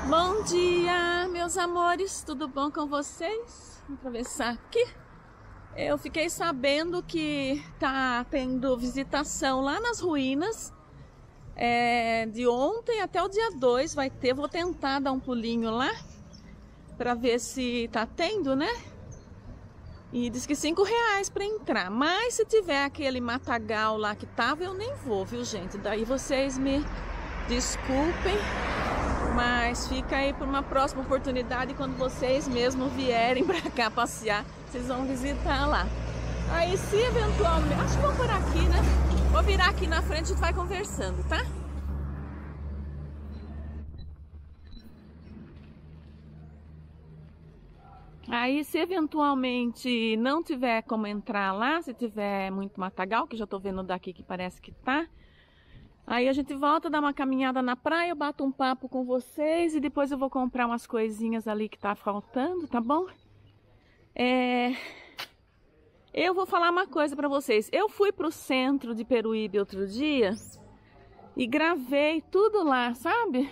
Bom dia, meus amores, tudo bom com vocês? Vamos atravessar aqui. Eu fiquei sabendo que tá tendo visitação lá nas ruínas. De ontem até o dia 2 vai ter. Vou tentar dar um pulinho lá para ver se tá tendo, né? E diz que R$5 para entrar. Mas se tiver aquele matagal lá que tava, eu nem vou, viu, gente? Daí vocês me desculpem. Mas fica aí por uma próxima oportunidade, quando vocês mesmo vierem pra cá passear, vocês vão visitar lá. Aí se eventualmente, acho que vou por aqui, né? Vou virar aqui na frente e a gente vai conversando, tá? Aí se eventualmente não tiver como entrar lá, se tiver muito matagal, que já tô vendo daqui que parece que tá, aí a gente volta, dá uma caminhada na praia, eu bato um papo com vocês e depois eu vou comprar umas coisinhas ali que tá faltando, tá bom? Eu vou falar uma coisa pra vocês. Eu fui pro centro de Peruíbe outro dia e gravei tudo lá, sabe?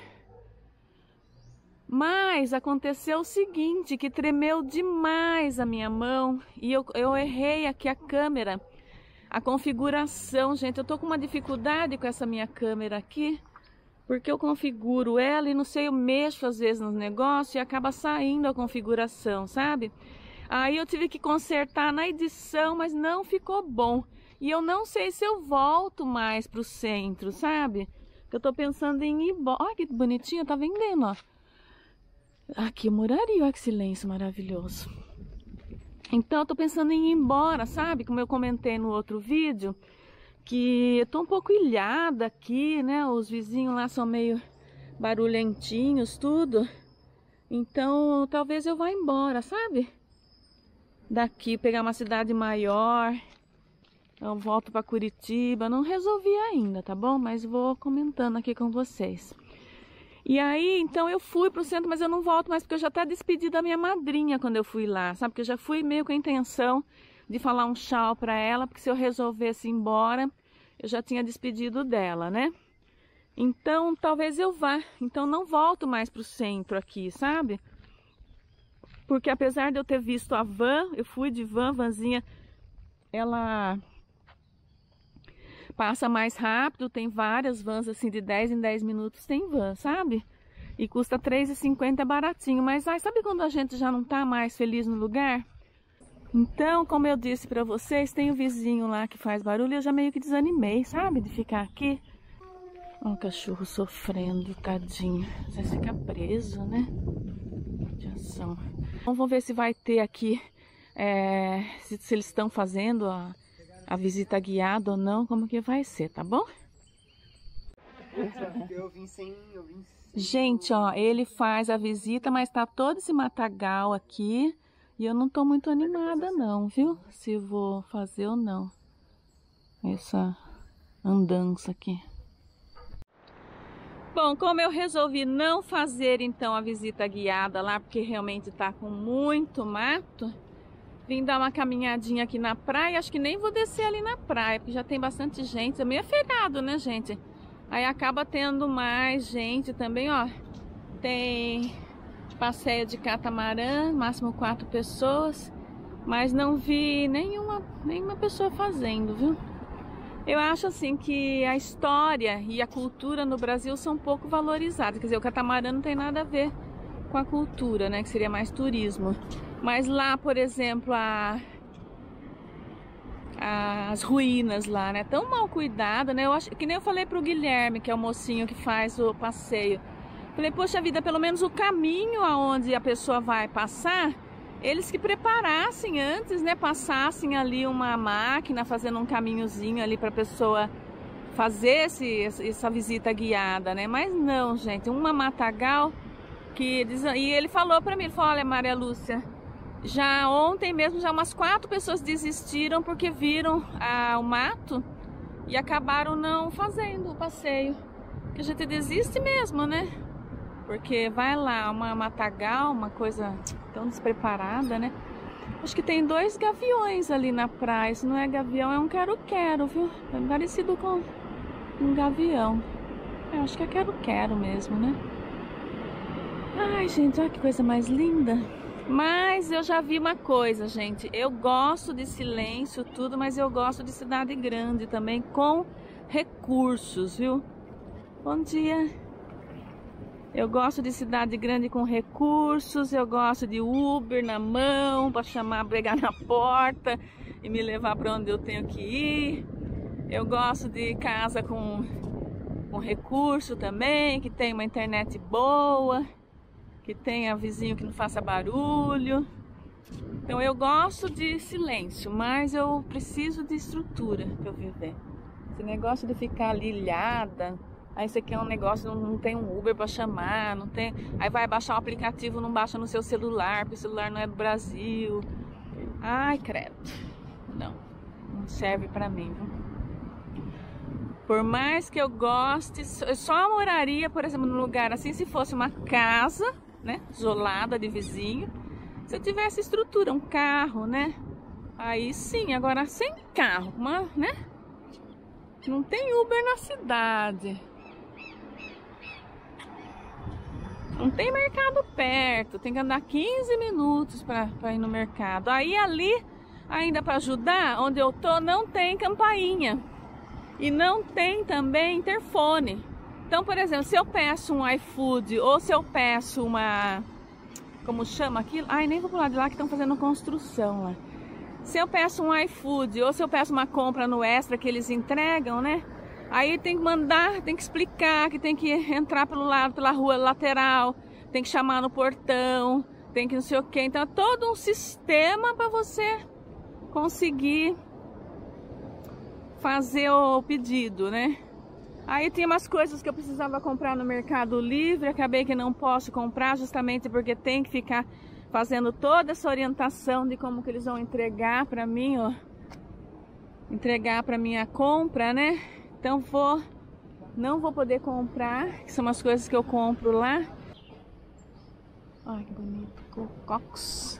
Mas aconteceu o seguinte, que tremeu demais a minha mão e eu errei aqui a câmera. A configuração, gente, eu tô com uma dificuldade com essa minha câmera aqui, porque eu configuro ela e não sei, eu mexo às vezes nos negócios e acaba saindo a configuração, sabe? Aí eu tive que consertar na edição, mas não ficou bom. E eu não sei se eu volto mais pro centro, sabe? Eu tô pensando em ir embora. Olha que bonitinho, tá vendendo, ó. Aqui eu moraria, olha que silêncio maravilhoso. Então eu tô pensando em ir embora, sabe? Como eu comentei no outro vídeo, que eu tô um pouco ilhada aqui, né? Os vizinhos lá são meio barulhentinhos, tudo. Então talvez eu vá embora, sabe? Daqui, pegar uma cidade maior. Eu volto pra Curitiba. Não resolvi ainda, tá bom? Mas vou comentando aqui com vocês. E aí, então eu fui pro centro, mas eu não volto mais, porque eu já até despedi da minha madrinha quando eu fui lá, sabe? Porque eu já fui meio com a intenção de falar um tchau pra ela, porque se eu resolvesse ir embora, eu já tinha despedido dela, né? Então, talvez eu vá. Então, não volto mais pro centro aqui, sabe? Porque apesar de eu ter visto a van, eu fui de vanzinha, ela passa mais rápido, tem várias vans assim de 10 em 10 minutos tem van, sabe? E custa R$3,50, é baratinho, mas ai, sabe quando a gente já não tá mais feliz no lugar? Então, como eu disse pra vocês, tem um vizinho lá que faz barulho e eu já meio que desanimei, sabe? De ficar aqui. Olha o cachorro sofrendo, tadinho. Às vezes fica preso, né? Ação. Então, vamos ver se vai ter aqui, se eles estão fazendo a visita guiada ou não, como que vai ser, tá bom? Eu vim sem... Gente, ó, ele faz a visita, mas tá todo esse matagal aqui e eu não tô muito animada não, viu? Se vou fazer ou não essa andança aqui. Bom, como eu resolvi não fazer então a visita guiada lá, porque realmente tá com muito mato, vim dar uma caminhadinha aqui na praia. Acho que nem vou descer ali na praia, porque já tem bastante gente. É meio feriado, né, gente? Aí acaba tendo mais gente também, ó. Tem passeio de catamarã, máximo 4 pessoas. Mas não vi nenhuma pessoa fazendo, viu? Eu acho assim que a história e a cultura no Brasil são um pouco valorizadas. Quer dizer, o catamarã não tem nada a ver com a cultura, né? Que seria mais turismo. Mas lá, por exemplo, as ruínas lá, né? Tão mal cuidada, né? Eu acho que nem eu falei pro Guilherme, que é o mocinho que faz o passeio. Falei, poxa vida, pelo menos o caminho aonde a pessoa vai passar, eles que preparassem antes, né? Passassem ali uma máquina, fazendo um caminhozinho ali pra pessoa fazer essa visita guiada, né? Mas não, gente, uma matagal que... E ele falou pra mim, ele falou, olha, Maria Lúcia, já ontem mesmo, já umas 4 pessoas desistiram porque viram o mato e acabaram não fazendo o passeio. Que a gente desiste mesmo, né? Porque vai lá, uma matagal, uma coisa tão despreparada, né? Acho que tem 2 gaviões ali na praia. Se não é gavião, é um quero-quero, viu? É parecido com um gavião. Eu acho que é quero-quero mesmo, né? Ai, gente, olha que coisa mais linda. Mas eu já vi uma coisa, gente. Eu gosto de silêncio, tudo, mas eu gosto de cidade grande também, com recursos, viu? Bom dia. Eu gosto de cidade grande com recursos, eu gosto de Uber na mão, para chamar, pegar na porta e me levar para onde eu tenho que ir. Eu gosto de casa com recurso também, que tem uma internet boa, que tenha vizinho que não faça barulho. Então eu gosto de silêncio, mas eu preciso de estrutura para eu viver. Esse negócio de ficar ali ilhada, aí você quer um negócio, não tem um Uber para chamar, não tem, aí vai baixar um aplicativo, não baixa no seu celular, porque o celular não é do Brasil. Ai, credo. Não serve para mim, viu? Por mais que eu goste, eu só moraria, por exemplo, num lugar assim, se fosse uma casa, né, isolada de vizinho, se eu tivesse estrutura, um carro, né, aí sim. Agora sem carro, né, não tem Uber na cidade, não tem mercado perto, tem que andar 15 minutos para ir no mercado. Aí ali, ainda para ajudar, onde eu tô, não tem campainha. E não tem também interfone. Então, por exemplo, se eu peço um iFood ou se eu peço uma... Como chama aquilo? Ai, nem vou pular de lá que estão fazendo construção lá. Se eu peço um iFood ou se eu peço uma compra no Extra que eles entregam, né? Aí tem que mandar, tem que explicar que tem que entrar pelo lado, pela rua lateral, tem que chamar no portão, tem que não sei o quê. Então é todo um sistema para você conseguir fazer o pedido, né? Aí tinha umas coisas que eu precisava comprar no Mercado Livre, acabei que não posso comprar justamente porque tem que ficar fazendo toda essa orientação de como que eles vão entregar para mim, ó, entregar para minha compra, né? Então não vou poder comprar, que são umas coisas que eu compro lá. Olha que bonito, cocos.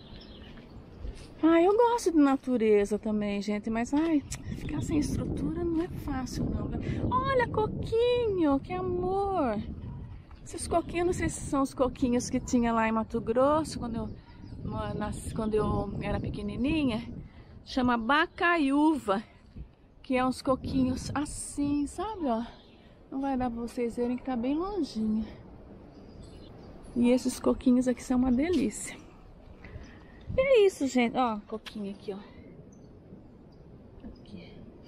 Eu gosto de natureza também, gente, mas ficar sem estrutura não é fácil não. Olha, coquinho, que amor. Esses coquinhos, não sei se são os coquinhos que tinha lá em Mato Grosso, quando eu era pequenininha. Chama bacaiúva, que é uns coquinhos assim, sabe, ó. Não vai dar pra vocês verem que tá bem longinho. E esses coquinhos aqui são uma delícia. E é isso, gente. Ó, coquinho aqui, ó. Aqui.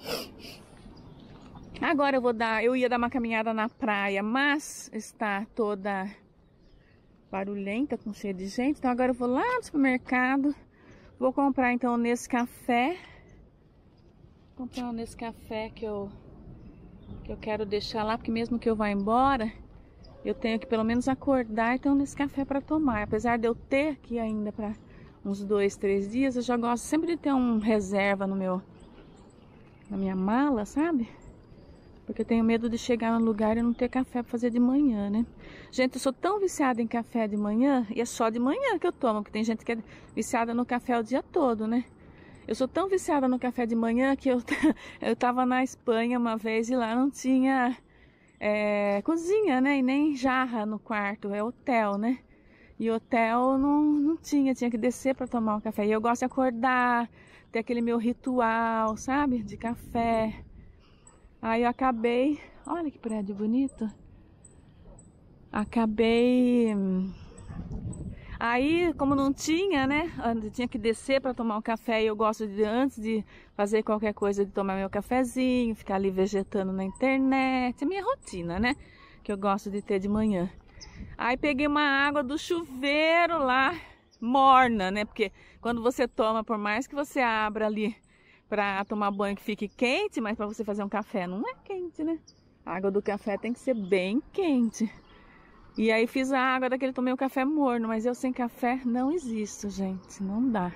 Agora eu ia dar uma caminhada na praia, mas está toda barulhenta, com cheio de gente. Então agora eu vou lá no supermercado. Vou comprar então o Nescafé. Vou comprar o Nescafé que eu quero deixar lá, porque mesmo que eu vá embora, eu tenho que pelo menos acordar e ter um Nescafé para tomar. Apesar de eu ter aqui ainda para uns 2, 3 dias, eu já gosto sempre de ter um reserva na minha mala, sabe? Porque eu tenho medo de chegar no lugar e não ter café para fazer de manhã, né? Gente, eu sou tão viciada em café de manhã, e é só de manhã que eu tomo, porque tem gente que é viciada no café o dia todo, né? Eu sou tão viciada no café de manhã que eu tava na Espanha uma vez e lá não tinha cozinha, né? E nem jarra no quarto, é hotel, né? E hotel não tinha que descer para tomar um café. E eu gosto de acordar, ter aquele meu ritual, sabe? De café. Aí eu acabei... Olha que prédio bonito. Aí, como não tinha, né? Eu tinha que descer para tomar um café. E eu gosto de, antes de fazer qualquer coisa, de tomar meu cafezinho, ficar ali vegetando na internet. É minha rotina, né? Que eu gosto de ter de manhã. Aí peguei uma água do chuveiro lá, morna, né? Porque quando você toma, por mais que você abra ali para tomar banho que fique quente, mas para você fazer um café não é quente, né? A água do café tem que ser bem quente. E aí fiz a água daquele, tomei um café morno, mas eu sem café não existo, gente, não dá.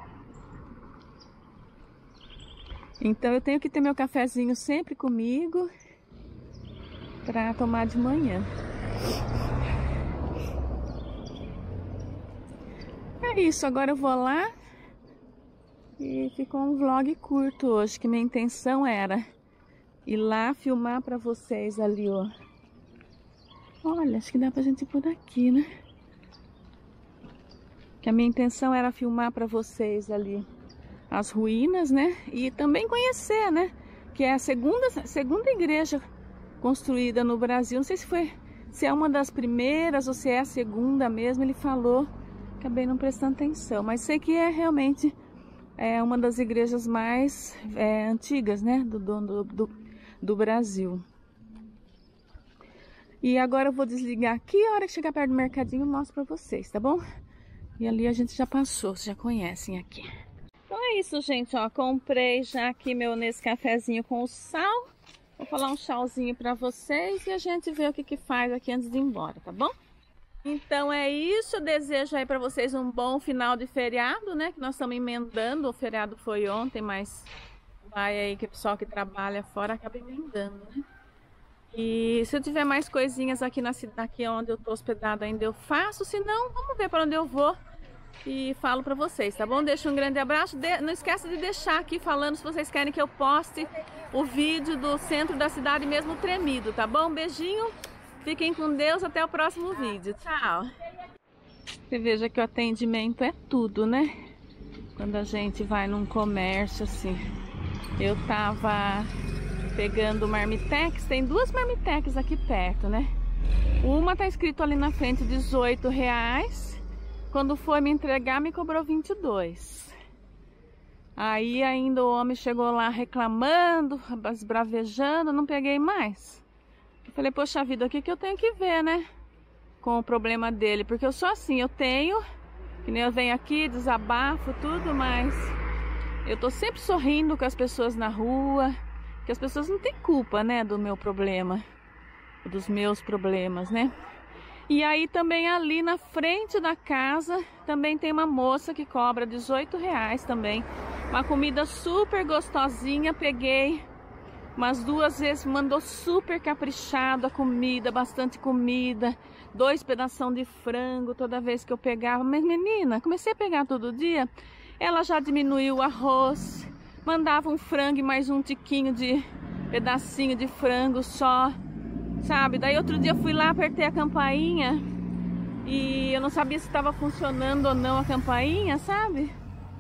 Então eu tenho que ter meu cafezinho sempre comigo para tomar de manhã. É isso, agora eu vou lá e ficou um vlog curto hoje, que minha intenção era ir lá filmar pra vocês ali, ó. Olha, acho que dá pra gente ir por aqui, né? Que a minha intenção era filmar para vocês ali as ruínas, né? E também conhecer, né? Que é a segunda igreja construída no Brasil. Não sei se é uma das primeiras ou se é a segunda mesmo. Ele falou, acabei não prestando atenção, mas sei que é realmente uma das igrejas mais antigas, né? Do Brasil. E agora eu vou desligar aqui. A hora que chegar perto do mercadinho eu mostro para vocês, tá bom? E ali a gente já passou, vocês já conhecem aqui. Então é isso, gente, ó, comprei já aqui meu Nescafezinho com o sal. Vou falar um tchauzinho pra vocês e a gente vê o que faz aqui antes de ir embora, tá bom? Então é isso, eu desejo aí pra vocês um bom final de feriado, né? Que nós estamos emendando, o feriado foi ontem, mas vai aí que o pessoal que trabalha fora acaba emendando, né? E se eu tiver mais coisinhas aqui na cidade, aqui onde eu tô hospedada ainda eu faço, se não, vamos ver para onde eu vou. E falo pra vocês, tá bom? Deixo um grande abraço. Não esqueça de deixar aqui falando se vocês querem que eu poste o vídeo do centro da cidade mesmo tremido, tá bom? Beijinho, fiquem com Deus, até o próximo vídeo. Tchau! Você veja que o atendimento é tudo, né? Quando a gente vai num comércio assim. Eu tava pegando marmitex, tem duas marmitex aqui perto, né? Uma tá escrito ali na frente R$18. Quando foi me entregar, me cobrou 22. Aí ainda o homem chegou lá reclamando, esbravejando, não peguei mais. Eu falei, poxa vida, o que eu tenho que ver, né? Com o problema dele, porque eu sou assim, eu tenho, que nem eu venho aqui, desabafo, tudo, mas eu tô sempre sorrindo com as pessoas na rua, que as pessoas não têm culpa, né, do meu problema, dos meus problemas, né? E aí também ali na frente da casa também tem uma moça que cobra R$18 também. Uma comida super gostosinha, peguei umas 2 vezes, mandou super caprichado a comida, bastante comida. 2 pedaços de frango toda vez que eu pegava. Mas menina, comecei a pegar todo dia, ela já diminuiu o arroz, mandava um frango e mais um tiquinho de pedacinho de frango só. Sabe, daí outro dia fui lá, apertei a campainha e eu não sabia se estava funcionando ou não a campainha, sabe?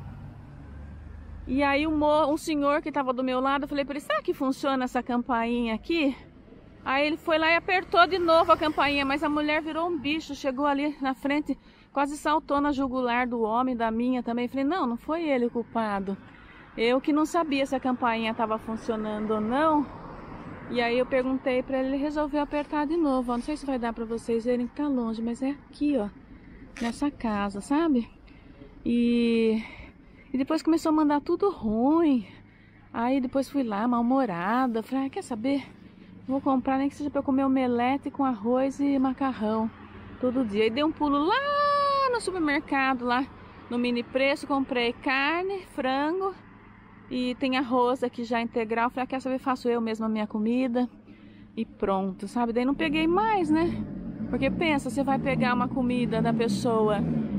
E aí um senhor que estava do meu lado, eu falei para ele, será que funciona essa campainha aqui? Aí ele foi lá e apertou de novo a campainha, mas a mulher virou um bicho, chegou ali na frente, quase saltou na jugular do homem, da minha também. Eu falei, não foi ele o culpado. Eu que não sabia se a campainha estava funcionando ou não. E aí eu perguntei pra ele, ele resolveu apertar de novo, ó. Não sei se vai dar pra vocês verem que tá longe, mas é aqui, ó, nessa casa, sabe? E depois começou a mandar tudo ruim. Aí depois fui lá, mal-humorada, falei, quer saber? Vou comprar nem que seja pra eu comer omelete com arroz e macarrão todo dia. Aí dei um pulo lá no supermercado, lá no Mini Preço, comprei carne, frango. E tem arroz aqui já integral. Falei, quer saber, faço eu mesma a minha comida. E pronto, sabe? Daí não peguei mais, né? Porque pensa, você vai pegar uma comida da pessoa,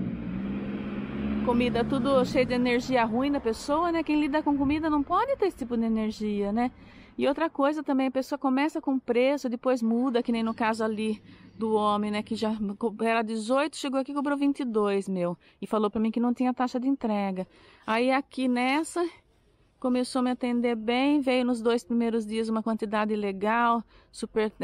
comida tudo cheio de energia ruim da pessoa, né? Quem lida com comida não pode ter esse tipo de energia, né? E outra coisa também, a pessoa começa com preço, depois muda, que nem no caso ali do homem, né? Que já era 18, chegou aqui e cobrou 22, meu. E falou pra mim que não tinha taxa de entrega. Aí aqui nessa... começou a me atender bem, veio nos 2 primeiros dias uma quantidade legal, super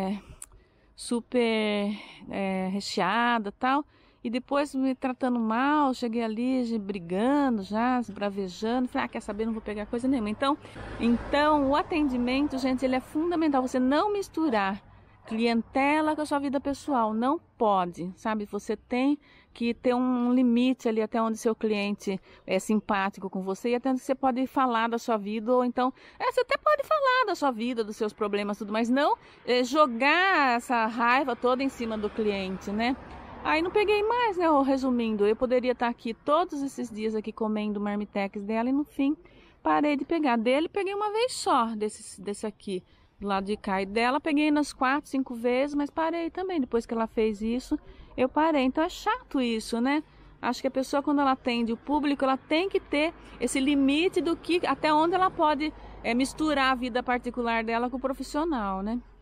recheada e tal. E depois me tratando mal, cheguei ali brigando já, bravejando. Falei, quer saber, não vou pegar coisa nenhuma. Então o atendimento, gente, ele é fundamental. Você não misturar clientela com a sua vida pessoal, não pode, sabe? Você tem que ter um limite ali até onde seu cliente é simpático com você e até onde você pode falar da sua vida, ou então, você até pode falar da sua vida, dos seus problemas, tudo, mas não jogar essa raiva toda em cima do cliente, né? Aí não peguei mais, né? Resumindo, eu poderia estar aqui todos esses dias aqui comendo marmitex dela e no fim parei de pegar dele, peguei uma vez só desse aqui. Do lado de cá e dela, peguei nas 4, 5 vezes, mas parei também. Depois que ela fez isso, eu parei. Então é chato isso, né? Acho que a pessoa, quando ela atende o público, ela tem que ter esse limite do que até onde ela pode misturar a vida particular dela com o profissional, né?